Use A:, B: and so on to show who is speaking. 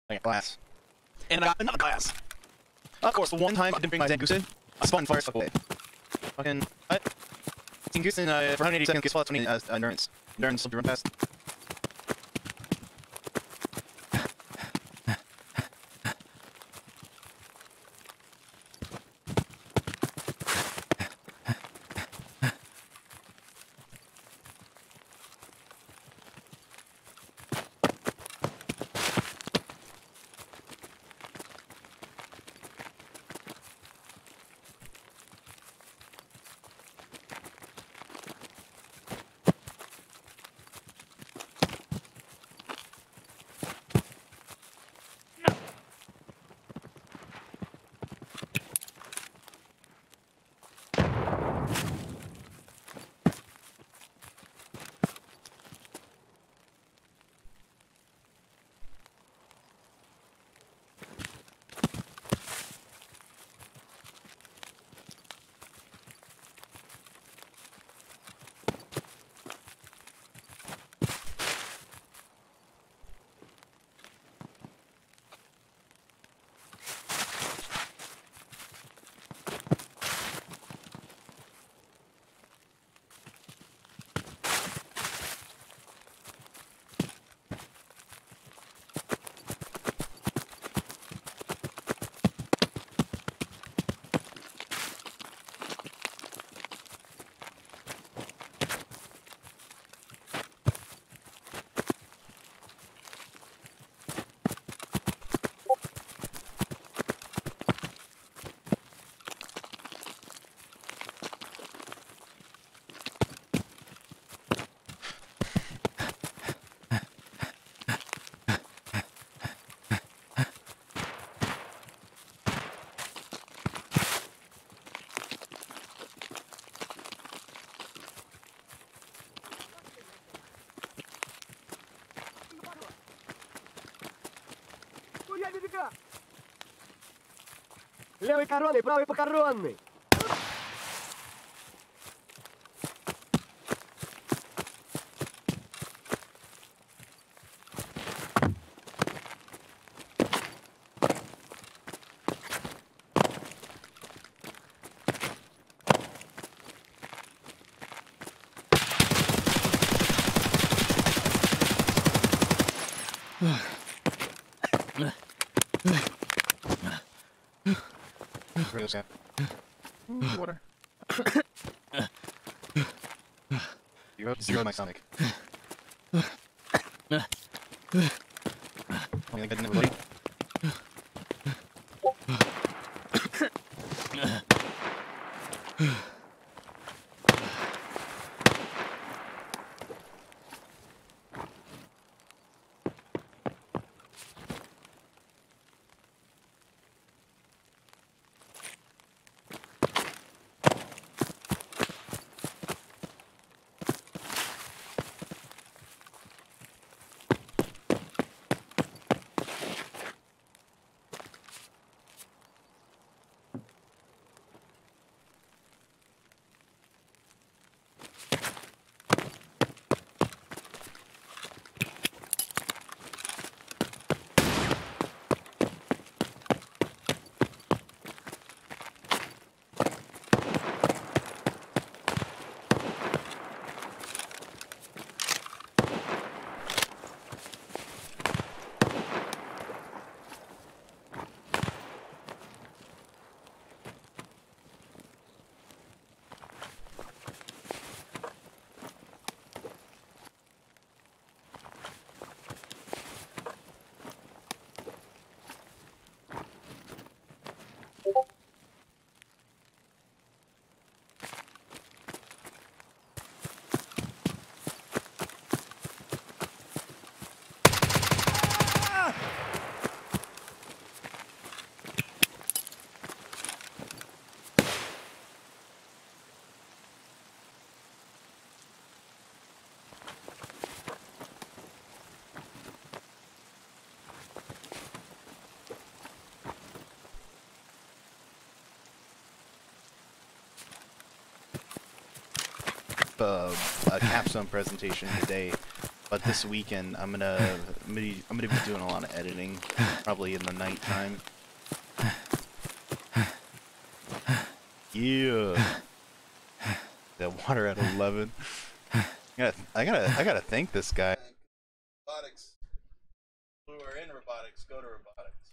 A: I got glass. And I got another glass. Of course, the one time I didn't bring my Zangoose, I spun fire stuff away. Fucking, what? 18 goose in, for 180 seconds, gets full of 20 endurance. Endurance, will be run fast.
B: Левый коронный, правый покоронный.
A: Water. You have zero in my stomach. I mean, I didn't have a buddy. A capstone presentation today But this weekend I'm gonna be doing a lot of editing, probably in the nighttime. Yeah. The water at 11. I gotta thank this guy. Robotics. Who are in robotics, go to robotics.